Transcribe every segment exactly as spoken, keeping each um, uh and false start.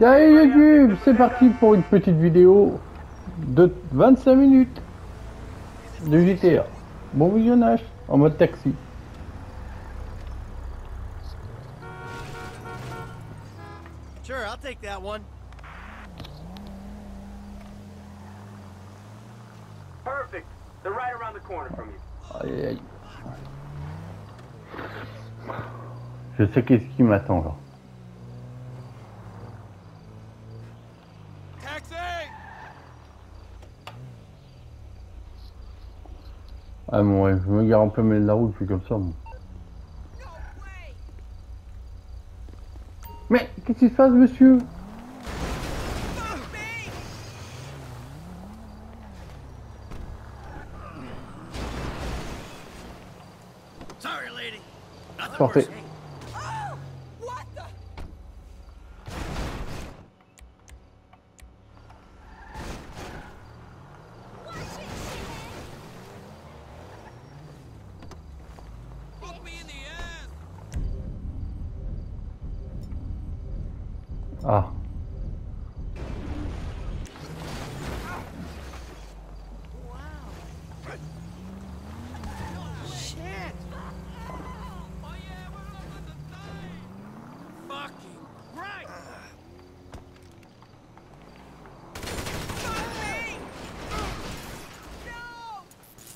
Salut YouTube, c'est parti pour une petite vidéo de vingt-cinq minutes de G T A. Bon visionnage en mode taxi. Sure, I'll take that one. Perfect. They're right around the corner from you. Aïe aïe. Je sais qu'est-ce qui m'attend là. Taxi! Ah bon ouais, je me gare en plein milieu de la route, je suis comme ça moi. Mais qu'est-ce qui se passe monsieur? Sorry, lady. Nothing Sortez. worse. Oh! What the? Watch it, Fuck me in the ass. Ah. Shit. Oh yeah, we're losing the time. Fucking right. Hey! No!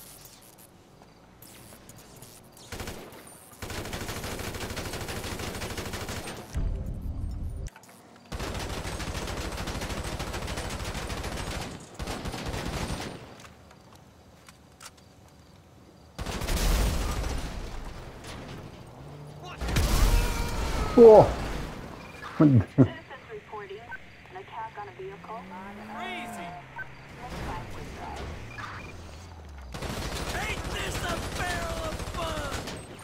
Oh. Citizens reporting an attack on a vehicle on Crazy. Blackwood Drive. Ain't this a barrel of fun?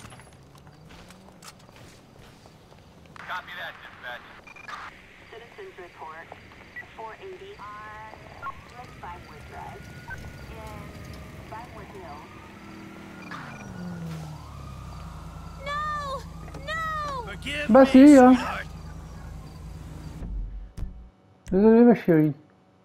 Copy that, dispatch. Citizens report four eighty on West Blackwood Drive in Blackwood Hills. No! No! Forgive Bah me, si, hein. sweetheart. Désolé ma chérie.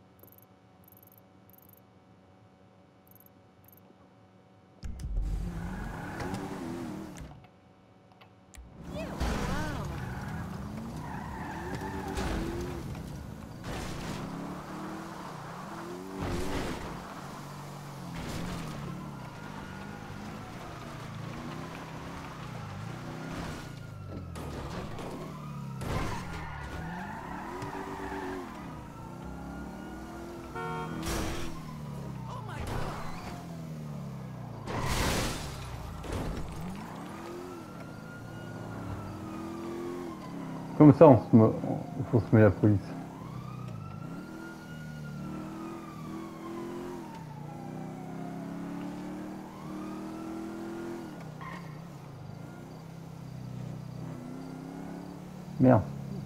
Oh my god. Comme ça on se met, il faut se mettre la police. Merde.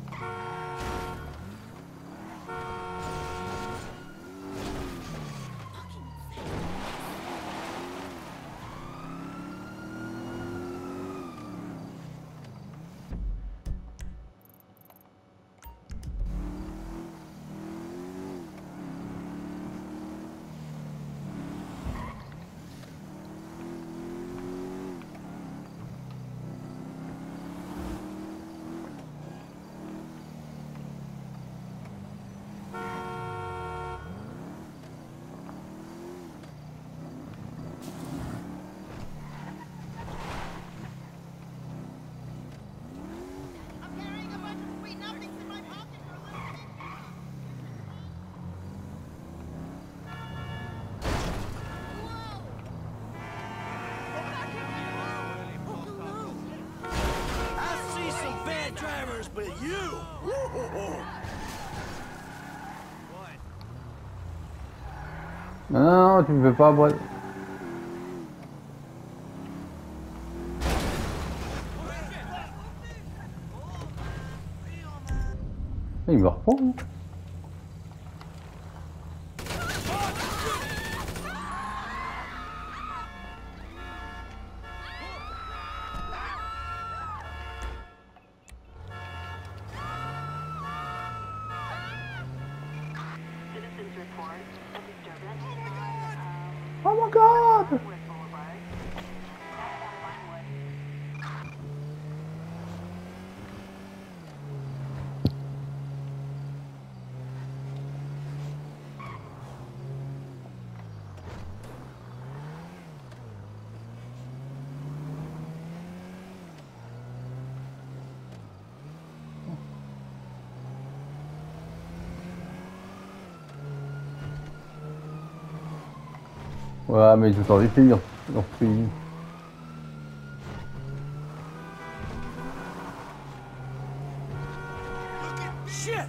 I'm carrying a bunch of sweet nothings in my pocket for a little kid. Whoa! Go back in my home! I see some bad drivers, but you. Non, non, non, tu me fais pas boire. Il me reprend. Hein. Oh my god! Ouais, mais tout en les pays, dans ce pays. Shit!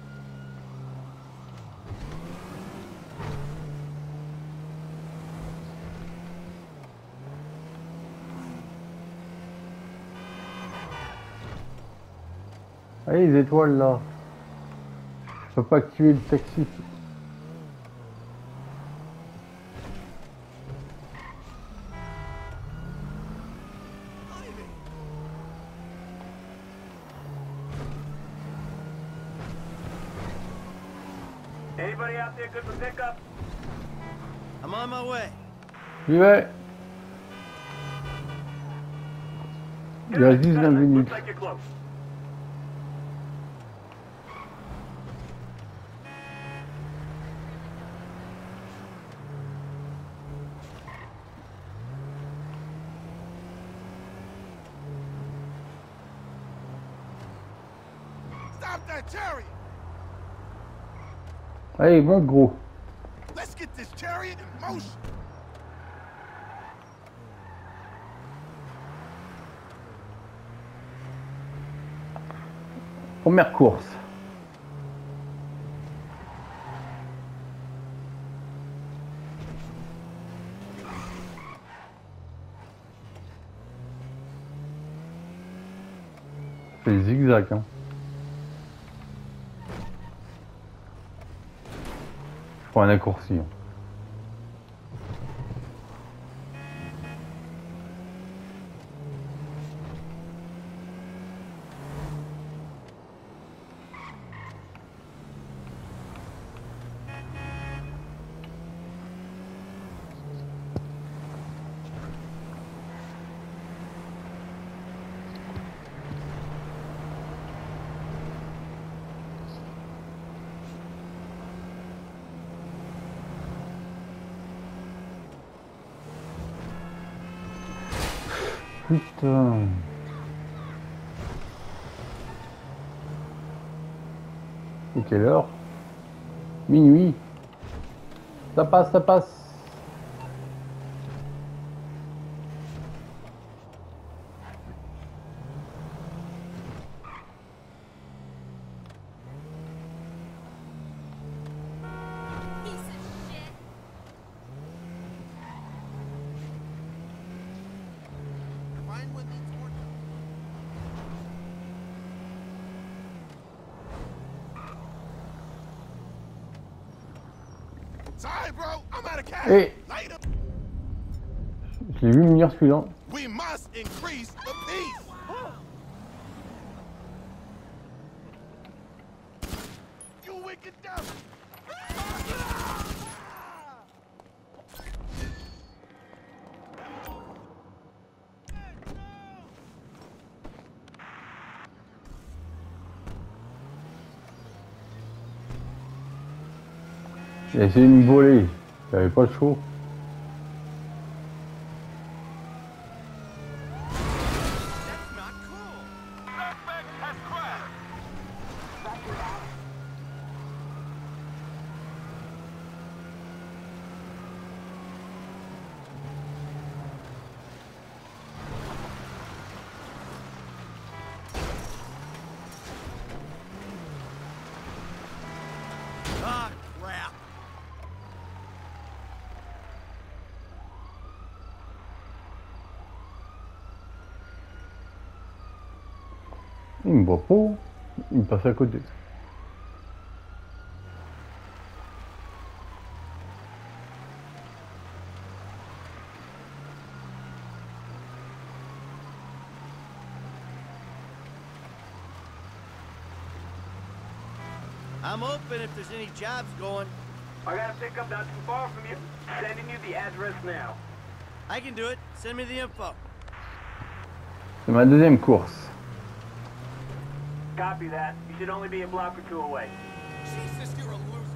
Allez, les étoiles là. Je peux pas activer le taxi. Anybody out there good for pickup? I'm on my way. J'y vais. Il reste dix-neuf minutes. Looks like you're close. Stop that chariot! Allez, monte gros. Let's get this chariot in motion. Première course. C'est zigzag, hein. Je prends un raccourci. Hein. Putain. C'est quelle heure? Minuit. Ça passe, ça passe. Sorry, bro. I'm out of cash. Et Later. je l'ai vu venir celui-là. We must increase the peace. You wicked devil. Il a essayé de me voler. J'avais pas le choix. That's not cool. Ah, crap. Il me voit pas. Il me passe à côté. I'm open if there's any jobs going. I got a pickup not too far from you. Sending you the address now. I can do it. Send me the info. C'est ma deuxième course. Copy that. You should only be a block or two away. Jesus, you're a loser.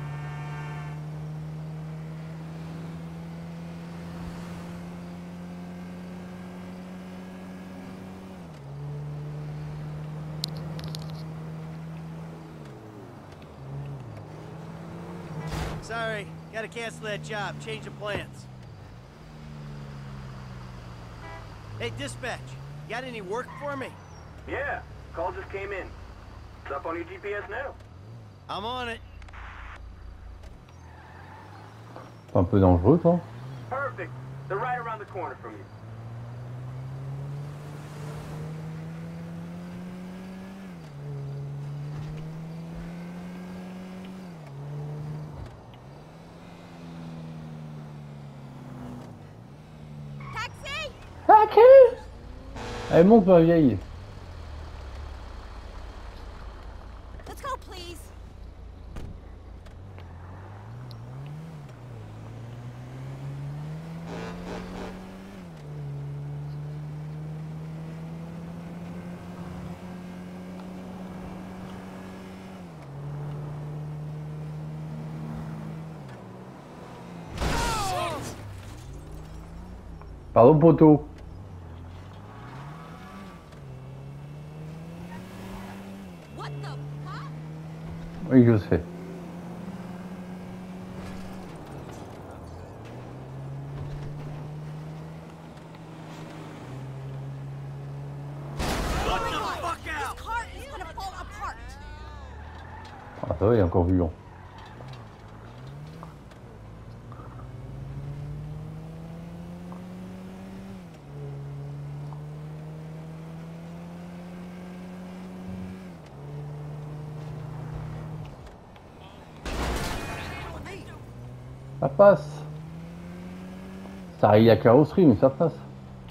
Sorry, gotta cancel that job. Change of plans. Hey, dispatch, got any work for me? Yeah, call just came in. It's up on your G P S now. I'm on it. C'est un peu dangereux, toi. Perfect. They're right around the corner from you. Taxi! Ok. Allez, monte ma vieille. Let's go, please. Pardon, poteau. What the fuck? Oui, je sais. What the fuck This out? car is gonna fall apart. Ah, ça va, il est encore vivant. Ça passe. Ça raye la carrosserie, mais ça passe.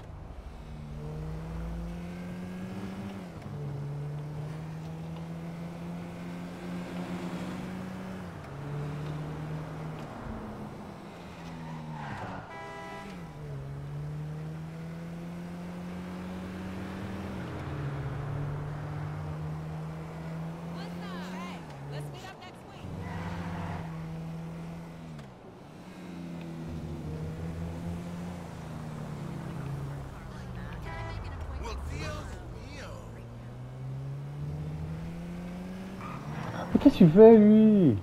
What's up? Hey, let's meet up next week. Can I make an appointment? Mais qu'est-ce que tu fais, lui?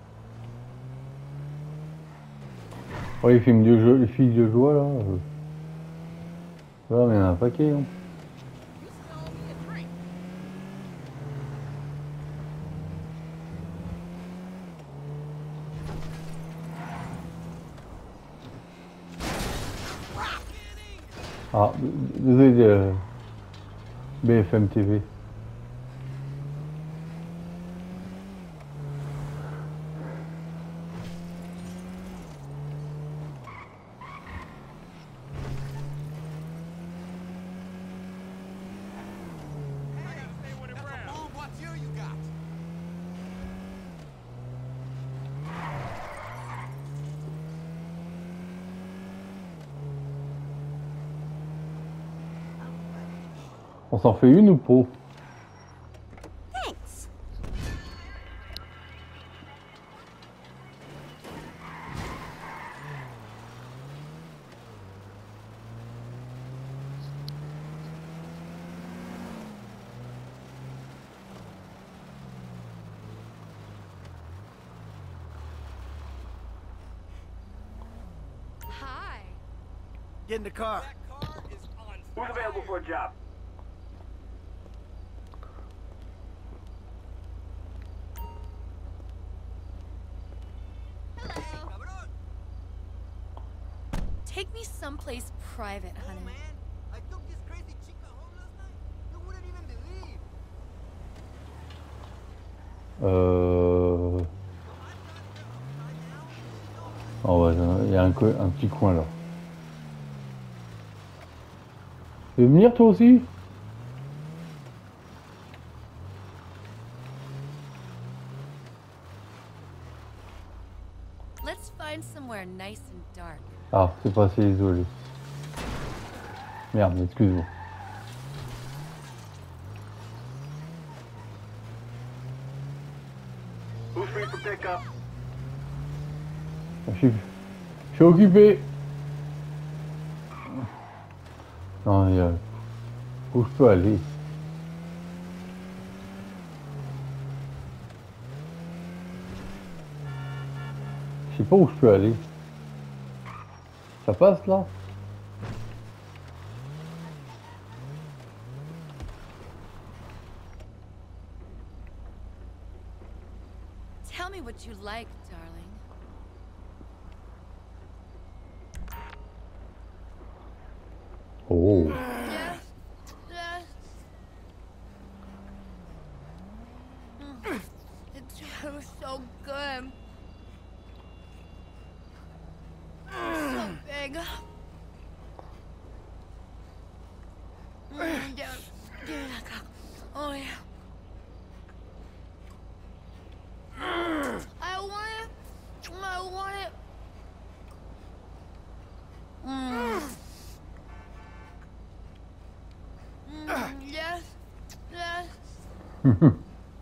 Oh, les films de jeu, les filles de joie, là. euh. Voilà, mais il y en a un paquet, hein. You stole me a drink. Ah, désolé, de B F M T V. On s'en fait une ou pas? Thanks. Hi. Get in the car. Who's available for a job? Take me someplace private, honey. Man, I took this crazy chica home last night. You wouldn't even believe. Euh... Oh ouais, il y a un, co- un petit coin là. Tu veux venir toi aussi? Let's find somewhere nice and dark. Ah, c'est passé isolé. Merde, excuse-moi. Who's free for pickup? Je suis, je suis occupé. Non, il y a... Où je peux aller? Je sais pas où je peux aller. Ça passe là? Tell me what you like, darling. Oh. Yes. Yes. Mm. It was so good. So big. Mm, yeah. Yeah. Oh yeah. I want it. I want it. Mm. Mm, yes. Yes. Mm.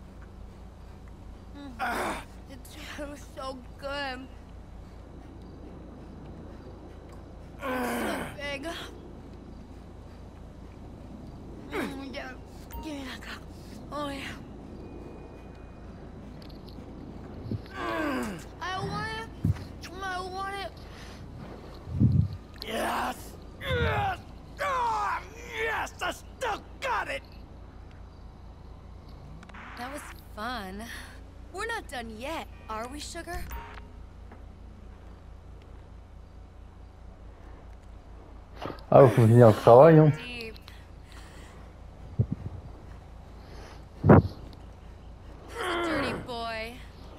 It was so good. So big. Mm, yeah. Give me that cock. Oh yeah. I want it. I want it. Yes! Yes! Ah, yes! I still got it! That was fun. We're not done yet, are we, sugar? Ah, faut finir le travail, hein. Deep. Dirty boy.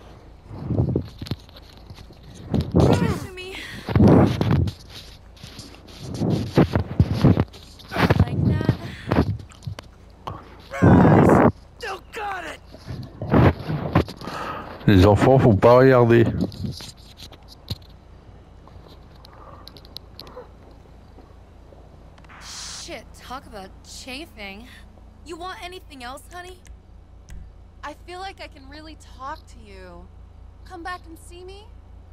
Give it to me. Like that. Yes! Still got it! Les enfants, faut pas regarder. Shit, talk about chafing. You want anything else, honey? I feel like I can really talk to you. Come back and see me?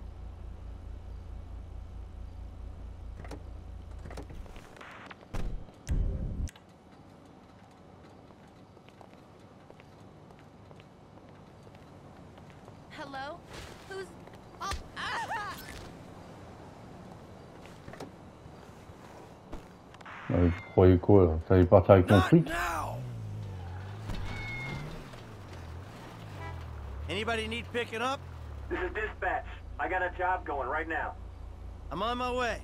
Hello? Who's... Oh, ah! Euh, tu croyais quoi là? T'allais partir avec ton Not fric? now! Anybody need picking up? This is dispatch. I got a job going right now. I'm on my way.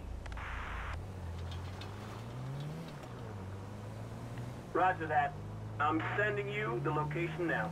Roger that. I'm sending you the location now.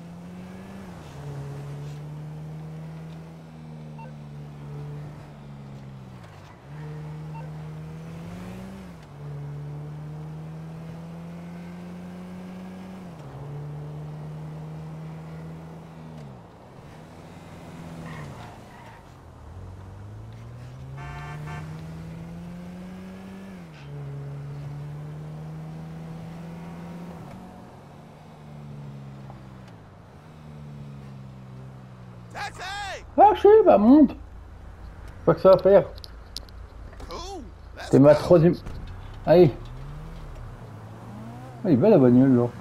Taxi! Ah, je sais, bah monte. C'est pas que ça va faire. Cool. Let's C'est ma go. troisième. Allez. Ah, il est belle la bagnole là.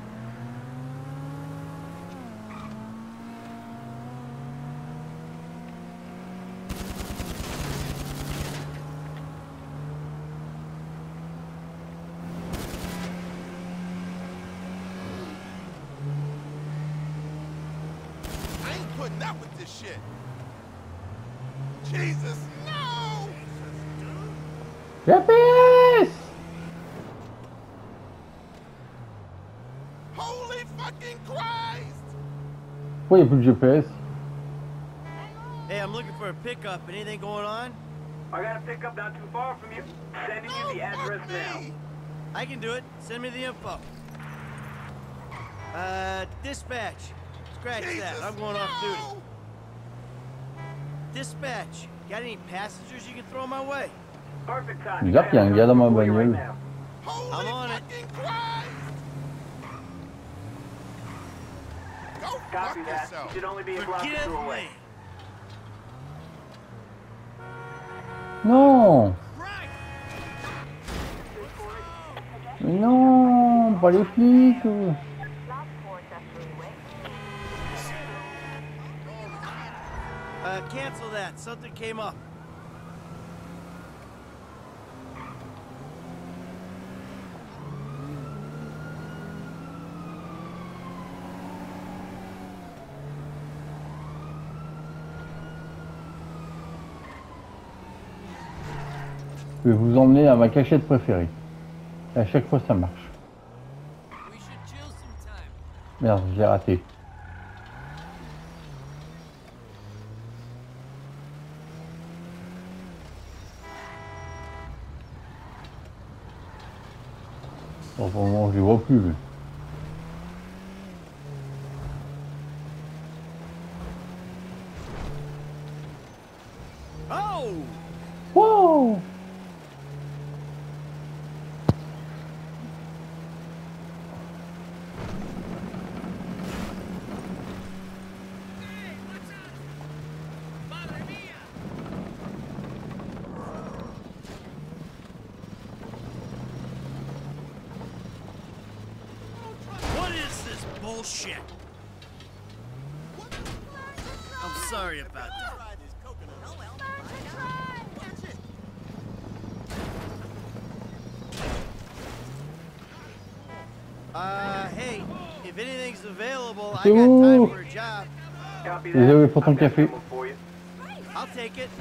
I ain't putting up with this shit. Jesus, no! G P S. Holy fucking Christ! Pourquoi il n'y a plus de G P S? Hey, I'm looking for a pickup. Anything going on? I got a pickup not too far from you. Sending you No, the fuck address now. me! I can do it. Send me the info. Uh, dispatch. Scratch Jesus, that. I'm going no! off duty. Dispatch, got any passengers you can throw my way? Perfect time. Bizarre qu'il y a un gars dans ma bagnole. I'm on it. Copy that. You should only be a block or Forgive two away. me. Non. Mais non, pas les flics. Uh, cancel that. Something came up. Je vais vous emmener à ma cachette préférée. Et à chaque fois ça marche. We should chill sometime. Merde, je l'ai raté. Bon, pour le moment, je les vois plus. Mais... Oh! Wow! What is this bullshit? I'm sorry about that. Uh, hey, if anything's available, I got time for a job. Copy Désolé that. pour ton I've got café. someone for you. I'll take it.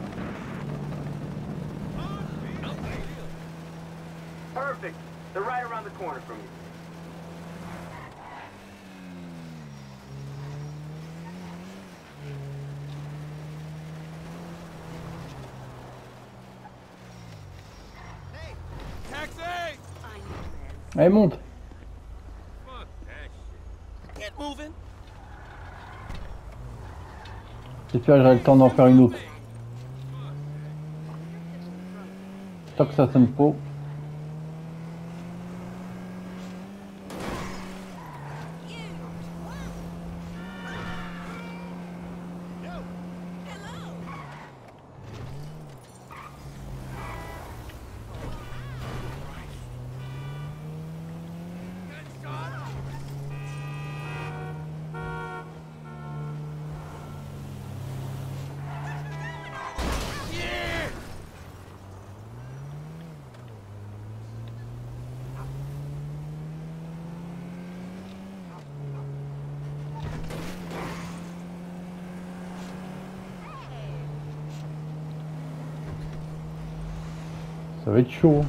Perfect. They're right around the corner from you. Taxi! Allez, monte. Fuck that shit. Get moving. J'espère que j'aurai le temps d'en faire une autre. Tant que ça sonne pas. Ça va être chaud.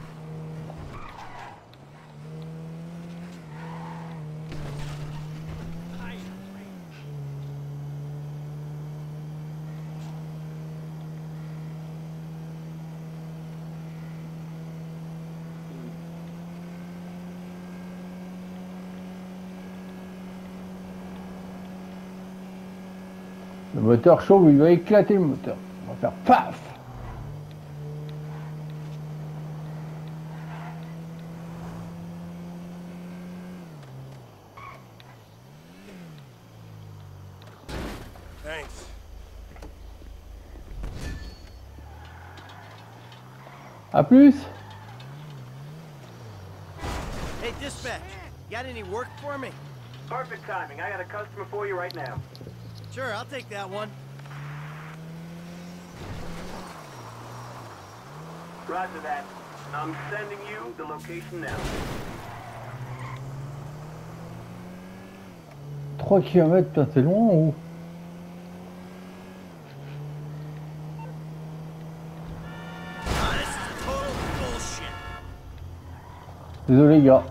Le moteur chaud, il va éclater le moteur. On va faire paf. Thanks. A plus. Hey, dispatch, got any work for me? Perfect timing. I got a customer for you right now. Sure, I'll take that one. Roger that. I'm sending you the location now. trois kilomètres, putain, c'est loin ou? Ah, this is total bullshit. Désolé, gars.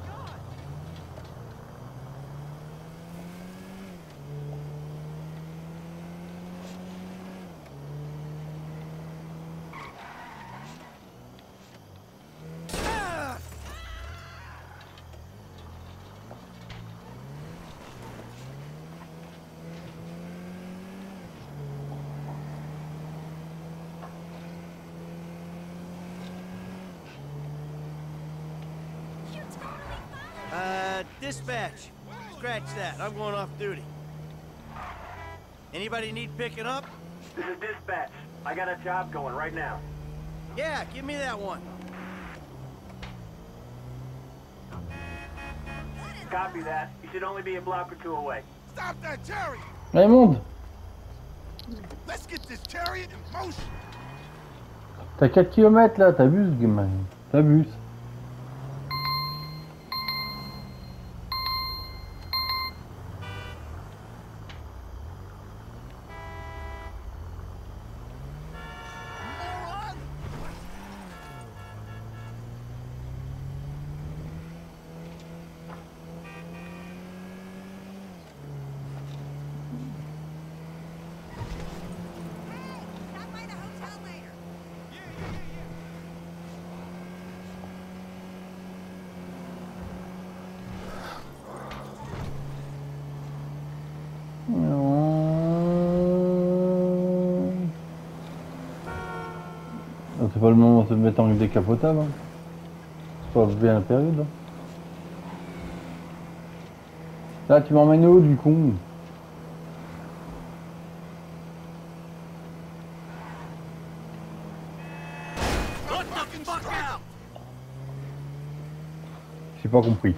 Dispatch. Scratch that. I'm going off duty. Anybody need picking up? This is dispatch. I got a job going right now. Yeah, give me that one. Copy that. You should only be a block or two away. Stop that chariot! Raymond, Let's get this chariot in motion! t'as quatre kilomètres là, t'abuses, gamin. T'abuses. Moron! Stop by the hotel later. C'est pas le moment de se mettre en décapotable. Hein. C'est pas bien la période. Hein. Là, tu m'emmènes où du con? J'ai pas compris.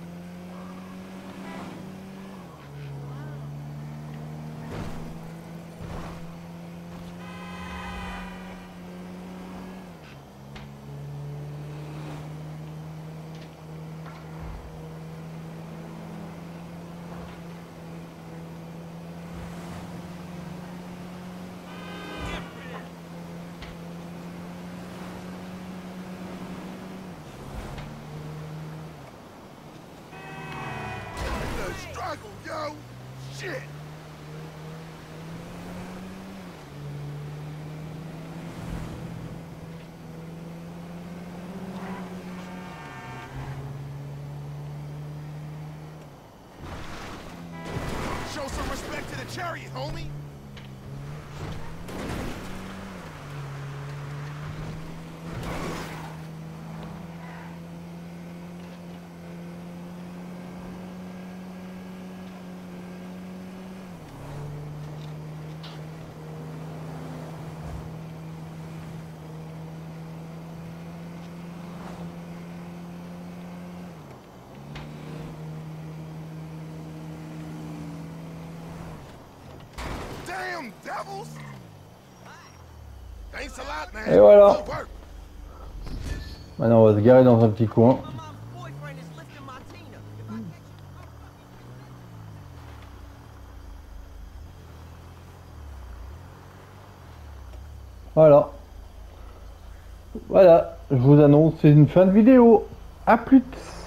The struggle, yo! Shit! Show some respect to the chariot, homie! Damn devils! Thanks a lot, man. Et voilà. Good work. Maintenant, on va se garer dans un petit coin. Voilà. Voilà, je vous annonce, c'est une fin de vidéo. À plus.